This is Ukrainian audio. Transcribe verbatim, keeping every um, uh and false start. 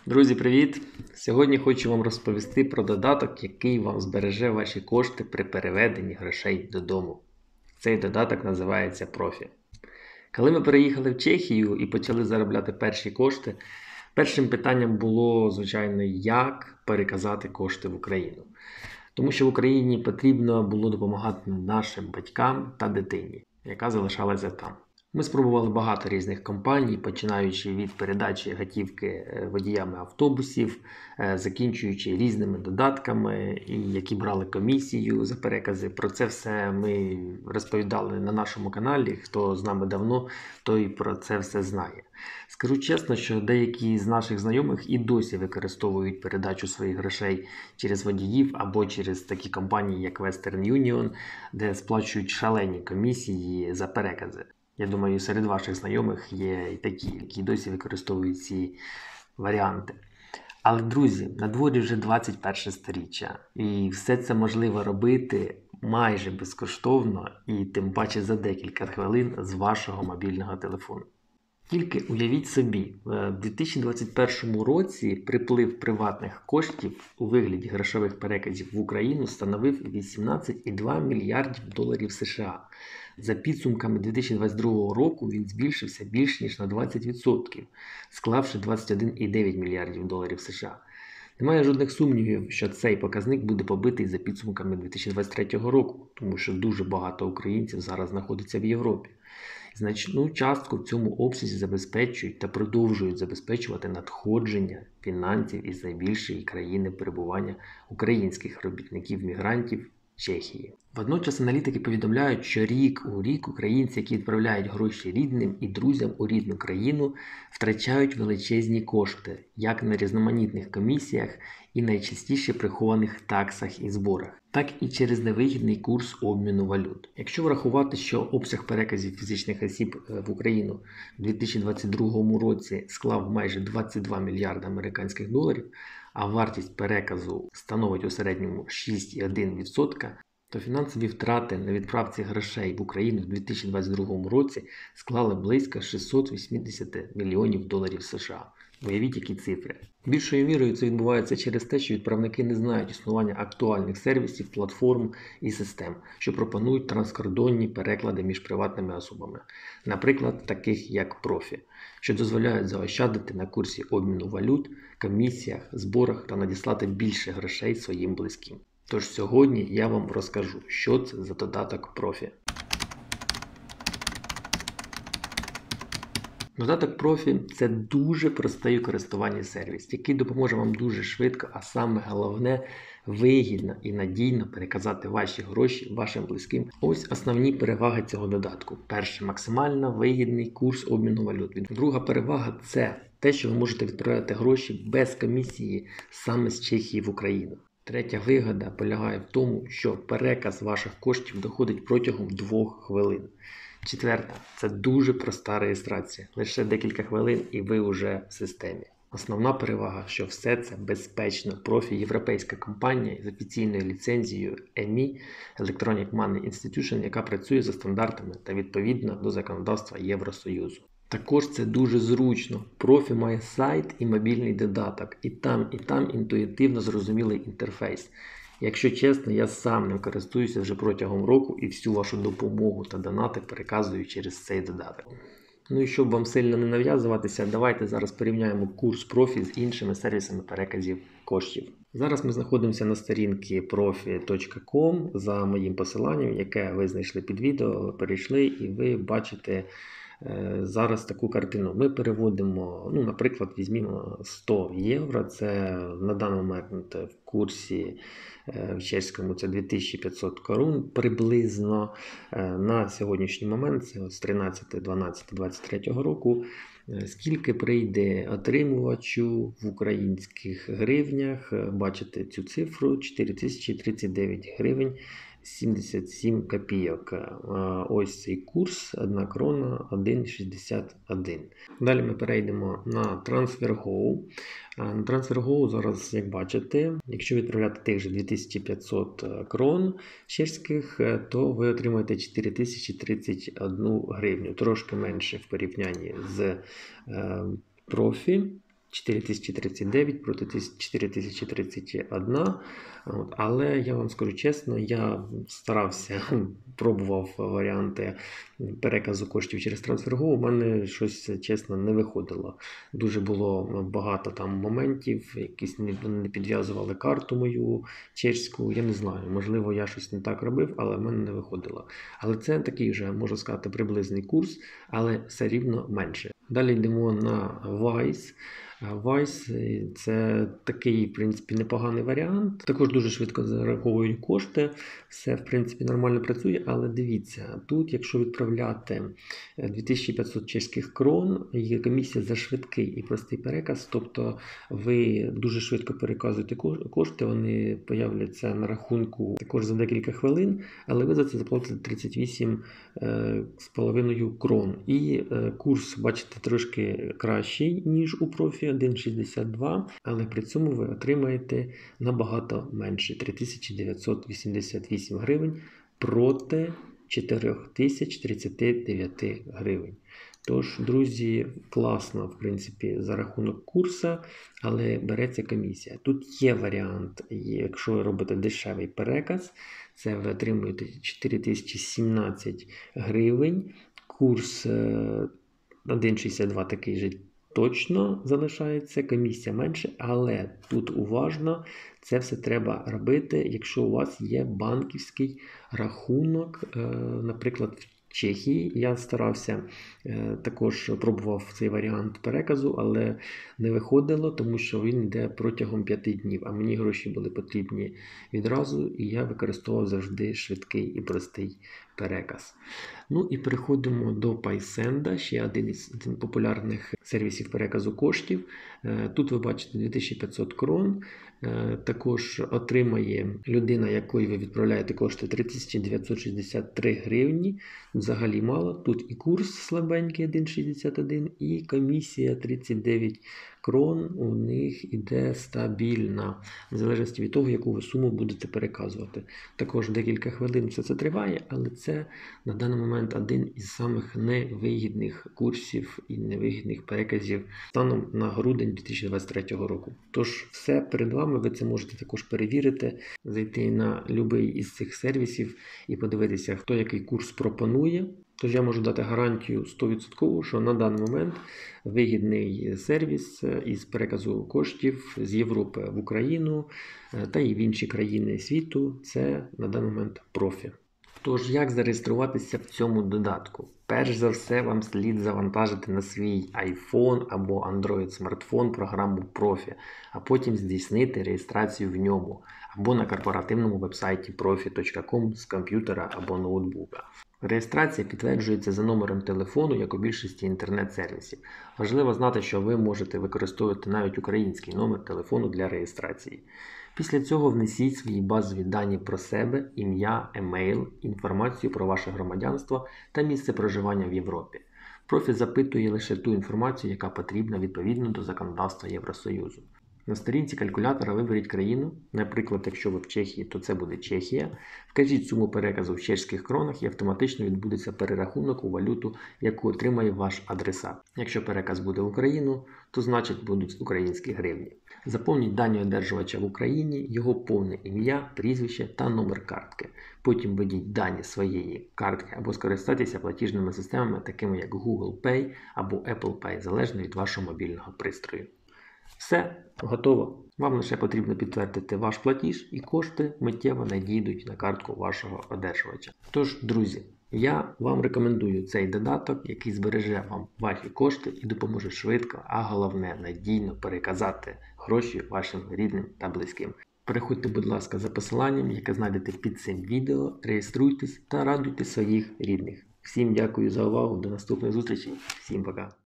Друзі, привіт! Сьогодні хочу вам розповісти про додаток, який вам збереже ваші кошти при переведенні грошей додому. Цей додаток називається Профі. Коли ми переїхали в Чехію і почали заробляти перші кошти, першим питанням було, звичайно, як переказати кошти в Україну. Тому що в Україні потрібно було допомагати нашим батькам та дитині, яка залишалася там. Ми спробували багато різних компаній, починаючи від передачі готівки водіями автобусів, закінчуючи різними додатками, які брали комісію за перекази. Про це все ми розповідали на нашому каналі. Хто з нами давно, той про це все знає. Скажу чесно, що деякі з наших знайомих і досі використовують передачу своїх грошей через водіїв або через такі компанії, як Western Union, де сплачують шалені комісії за перекази. Я думаю, серед ваших знайомих є і такі, які досі використовують ці варіанти. Але, друзі, на дворі вже двадцять перше сторіччя. І все це можливо робити майже безкоштовно і тим паче за декілька хвилин з вашого мобільного телефону. Тільки уявіть собі, в дві тисячі двадцять першому році приплив приватних коштів у вигляді грошових переказів в Україну становив вісімнадцять цілих дві десятих мільярдів доларів США. За підсумками дві тисячі двадцять другого року він збільшився більш ніж на двадцять відсотків, склавши двадцять один цілих дев'ять десятих мільярдів доларів США. Немає жодних сумнівів, що цей показник буде побитий за підсумками дві тисячі двадцять третього року, тому що дуже багато українців зараз знаходиться в Європі. Значну частку в цьому обсязі забезпечують та продовжують забезпечувати надходження фінансів із найбільшої країни перебування українських робітників-мігрантів Чехії. Водночас аналітики повідомляють, що рік у рік українці, які відправляють гроші рідним і друзям у рідну країну, втрачають величезні кошти, як на різноманітних комісіях і найчастіше прихованих таксах і зборах, так і через невигідний курс обміну валют. Якщо врахувати, що обсяг переказів фізичних осіб в Україну в дві тисячі двадцять другому році склав майже двадцять два мільярди американських доларів, а вартість переказу становить у середньому шість цілих одна десята відсотка, то фінансові втрати на відправці грошей в Україну в дві тисячі двадцять другому році склали близько шістсот вісімдесят мільйонів доларів США. Уявіть, які цифри. Більшою мірою це відбувається через те, що відправники не знають існування актуальних сервісів, платформ і систем, що пропонують транскордонні переклади між приватними особами. Наприклад, таких як Профі, що дозволяють заощадити на курсі обміну валют, комісіях, зборах та надіслати більше грошей своїм близьким. Тож сьогодні я вам розкажу, що це за додаток Профі. Додаток Профі – це дуже простий у користуванні сервіс, який допоможе вам дуже швидко, а саме головне – вигідно і надійно переказати ваші гроші вашим близьким. Ось основні переваги цього додатку. Перше – максимально вигідний курс обміну валют. Друга перевага – це те, що ви можете відправляти гроші без комісії саме з Чехії в Україну. Третя вигода полягає в тому, що переказ ваших коштів доходить протягом двох хвилин. Четверта – це дуже проста реєстрація. Лише декілька хвилин і ви вже в системі. Основна перевага, що все це безпечно. Профі – європейська компанія з офіційною ліцензією і ем і – Electronic Money Institution, яка працює за стандартами та відповідно до законодавства Євросоюзу. Також це дуже зручно. Профі має сайт і мобільний додаток. І там, і там інтуїтивно зрозумілий інтерфейс. Якщо чесно, я сам ним користуюся вже протягом року і всю вашу допомогу та донати переказую через цей додаток. Ну і щоб вам сильно не нав'язуватися, давайте зараз порівняємо курс Профі з іншими сервісами переказів коштів. Зараз ми знаходимося на сторінці профі точка ком за моїм посиланням, яке ви знайшли під відео, перейшли і ви бачите зараз таку картину. Ми переводимо, ну, наприклад, візьмімо сто євро, це на даний момент в курсі в чеському це дві тисячі п'ятсот корун приблизно. На сьогоднішній момент, це з тринадцяте дванадцяте двадцять третього року, скільки прийде отримувачу в українських гривнях, бачите цю цифру, чотири тисячі тридцять дев'ять гривень сімдесят сім копійок. Ось цей курс, одна крона, один шістдесят один. Далі ми перейдемо на TransferGo. На TransferGo зараз, як бачите, якщо відправляти тих же дві тисячі п'ятсот крон чеських, то ви отримаєте чотири тисячі тридцять одну гривню. Трошки менше в порівнянні з Профі. чотири тисячі тридцять дев'ять проти чотири тисячі тридцять один. От. Але я вам скажу чесно, я старався, пробував варіанти переказу коштів через TransferGo, у мене щось, чесно, не виходило. Дуже було багато там моментів, якісь не, не підв'язували карту мою чеську, я не знаю, можливо, я щось не так робив, але в мене не виходило. Але це такий вже, можу сказати, приблизний курс, але все рівно менше. Далі йдемо на Wise. Wise – це такий, в принципі, непоганий варіант. Також дуже швидко зараховують кошти. Все, в принципі, нормально працює, але дивіться, тут, якщо відправляти дві тисячі п'ятсот чеських крон, є комісія за швидкий і простий переказ, тобто ви дуже швидко переказуєте кошти, вони появляться на рахунку також за декілька хвилин, але ви за це заплатите тридцять вісім з половиною крон. І курс, бачите, трошки кращий, ніж у профі, один шістдесят два, але при цьому ви отримаєте набагато менше, три тисячі дев'ятсот вісімдесят вісім гривень проти чотири тисячі тридцять дев'ять гривень. Тож, друзі, класно, в принципі, за рахунок курсу, але береться комісія. Тут є варіант, якщо ви робите дешевий переказ, це ви отримуєте чотири тисячі сімнадцять гривень, курс один шістдесят два такий же точно залишається, комісія менше, але тут уважно, це все треба робити, якщо у вас є банківський рахунок, наприклад, в Чехії. Я старався, також пробував цей варіант переказу, але не виходило, тому що він йде протягом п'яти днів, а мені гроші були потрібні відразу, і я використовував завжди швидкий і простий переказ. Ну і переходимо до PaySend, ще один із популярних сервісів переказу коштів. Тут ви бачите дві тисячі п'ятсот крон. Також отримає людина, якої ви відправляєте кошти, три тисячі дев'ятсот шістдесят три гривні. Взагалі мало. Тут і курс слабенький один шістдесят один, і комісія тридцять дев'ять крон у них іде стабільна, в залежності від того, яку ви суму будете переказувати. Також декілька хвилин все це триває, але це на даний момент один із самих невигідних курсів і невигідних переказів станом на грудень дві тисячі двадцять третього року. Тож все перед вами, ви це можете також перевірити, зайти на будь-який із цих сервісів і подивитися, хто який курс пропонує. Тож я можу дати гарантію сто відсотків, що на даний момент вигідний сервіс із переказу коштів з Європи в Україну та і в інші країни світу – це на даний момент профі. Тож, як зареєструватися в цьому додатку? Перш за все, вам слід завантажити на свій iPhone або Android смартфон програму профі, а потім здійснити реєстрацію в ньому або на корпоративному вебсайті профі точка ком з комп'ютера або ноутбука. Реєстрація підтверджується за номером телефону, як у більшості інтернет-сервісів. Важливо знати, що ви можете використовувати навіть український номер телефону для реєстрації. Після цього внесіть свої базові дані про себе, ім'я, емейл, інформацію про ваше громадянство та місце проживання в Європі. Профі запитує лише ту інформацію, яка потрібна відповідно до законодавства Євросоюзу. На сторінці калькулятора виберіть країну, наприклад, якщо ви в Чехії, то це буде Чехія. Вкажіть суму переказу в чеських кронах і автоматично відбудеться перерахунок у валюту, яку отримає ваш адресат. Якщо переказ буде в Україну, то значить будуть українські гривні. Заповніть дані одержувача в Україні, його повне ім'я, прізвище та номер картки. Потім введіть дані своєї картки або скористайтеся платіжними системами, такими як Google Pay або Apple Pay, залежно від вашого мобільного пристрою. Все, готово. Вам лише потрібно підтвердити ваш платіж і кошти миттєво надійдуть на картку вашого одержувача. Тож, друзі, я вам рекомендую цей додаток, який збереже вам ваші кошти і допоможе швидко, а головне надійно переказати гроші вашим рідним та близьким. Переходьте, будь ласка, за посиланням, яке знайдете під цим відео, реєструйтесь та радуйте своїх рідних. Всім дякую за увагу, до наступних зустрічей, всім пока!